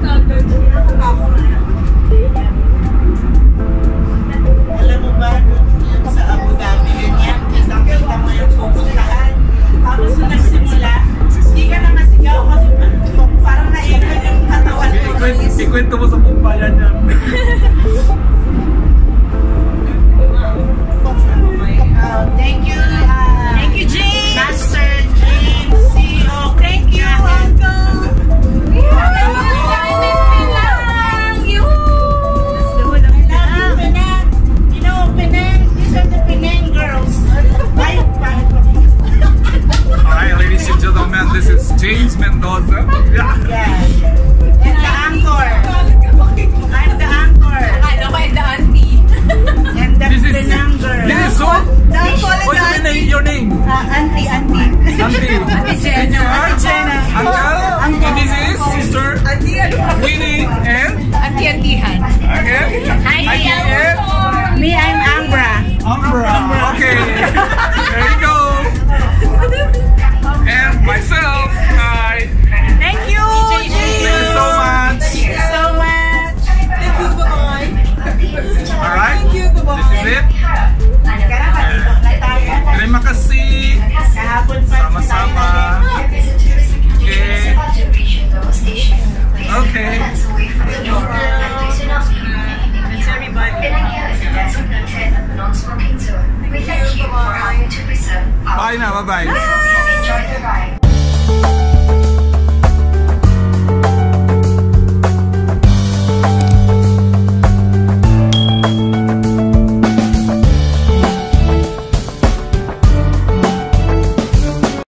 Alam mo ba, yung sa Abu Dhabi, ganyan, kitang-kita mo yung pupuntahan. Tapos nung nagsimula, hindi ka na masigaw kasi parang naiwan yung katawan ko. Ikwento mo sa buong bayan niya. Thank you. Thank you, James. Master James, CEO. Thank you, Uncle. We have a good time in Penang. You. I love Penang. You know, Penang, these are the Penang girls. Alright, ladies and gentlemen, this is James Mendoza. Yeah. And the anchor. I'm the anchor. I'm the auntie. And the Penang girl. This is who? What's your name? Auntie. Auntie. Ate Jenna. Uncle. And this is sister Winnie and Auntie-antihan. again. Hi, Me, I'm Ambra. Umbra.